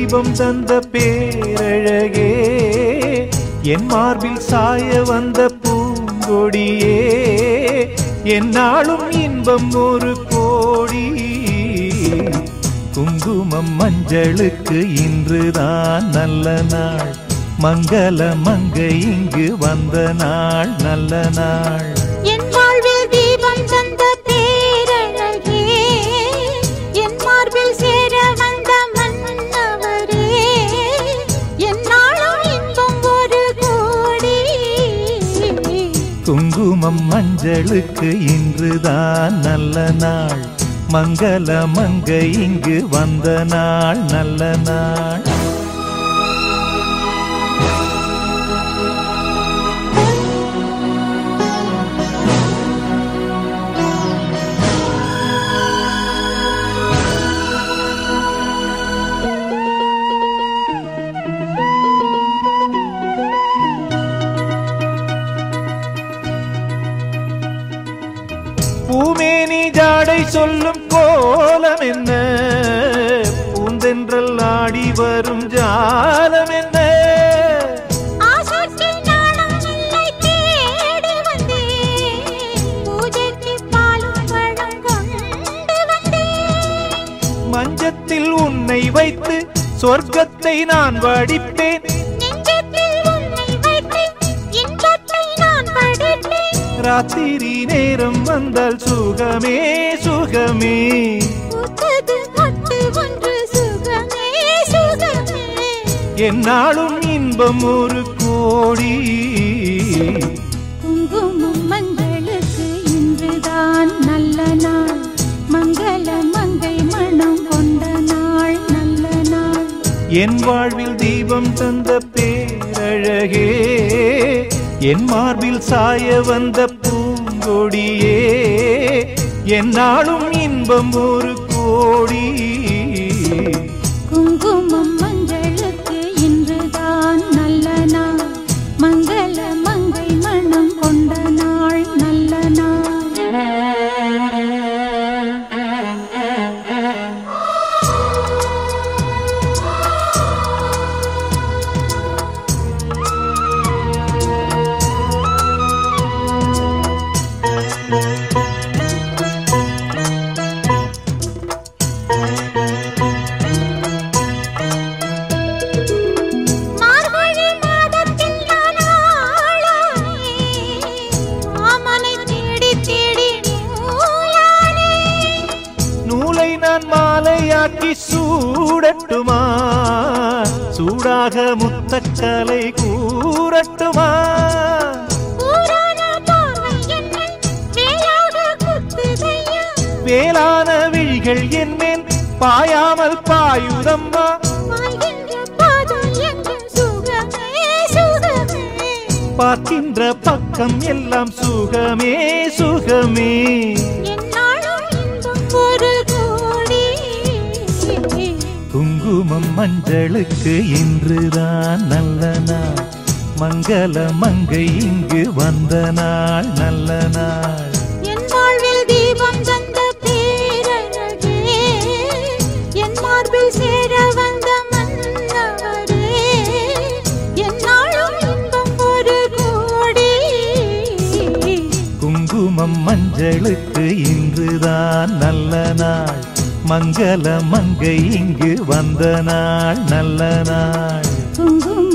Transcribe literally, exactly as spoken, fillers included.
தீபம் தந்த பேரழகே என் மார்பில் சாய வந்த பூங்கொடியே என்னாலும் இன்பம் ஒரு கோடி குங்குமம் மஞ்சளுக்கு இன்றுதான் நல்ல நாள் மங்கள மங்கை இங்கு வந்த நாள் நல்ல நாள் என் வாழ்வில் தீபம் தந்த பேரழகே என் மார்பில் சேர வந்த மன்னவரே என்னாலும் இன்பம் ஒரு கோடி குங்குமம் மஞ்சளுக்கு இன்றுதான் நல்ல நாள் மங்கள மங்கை இங்கு வந்த நாள் நல்ல நாள் பூமேனி ஜாடை சொல்லும் கோலம் என்ன பூந்தென்றல் ஆடி வரும் ஜாலம் என்ன மஞ்சத்தில் உன்னை வைத்து சொர்க்கத்தை நான் வடிப்பேன் ராத்திரி நேரம் வந்தால் சுகமே சுகமே என்னாலும் இன்பம் ஒரு கோடி குங்குமம் மங்களுக்கு இன்றுதான் நல்ல நாள் மங்கள மங்கை மனம் கொண்ட நாள் நல்ல நாள் என் வாழ்வில் தீபம் தந்த பேரழகே என் மார்பில் சாய வந்த பூங்கொடியே என்னாலும் இன்பம் ஒரு கோடி குங்குமம் மஞ்சளுக்கு இன்றுதான் நல்ல நாள் மங்கள மங்கை மனம் கொண்ட நாள் நல்ல நாள் மாலையாக்கி சூடட்டுமா சூடாக முத்தக்கலை கூறட்டுமா வேளான விழிகள் என்மேல் பாயாமல் பாயுதம்மா பார்க்கின்ற பக்கம் எல்லாம் சுகமே சுகமே குங்குமம் மஞ்சளுக்கு இன்றுதான் நல்ல நாள் மங்கள மங்கை இங்கு வந்த நாள் நல்ல நாள் என் வாழ்வில் தீபம் தந்த பேரழகே என் மார்பில் சேர வந்த மன்னவரே என்னாலும் இன்பம் ஒரு கோடி குங்குமம் மஞ்சளுக்கு இன்றுதான் நல்ல நாள் மங்கள மங்கை இங்கு வந்த நாள் நல்ல நாள் குங்குமம்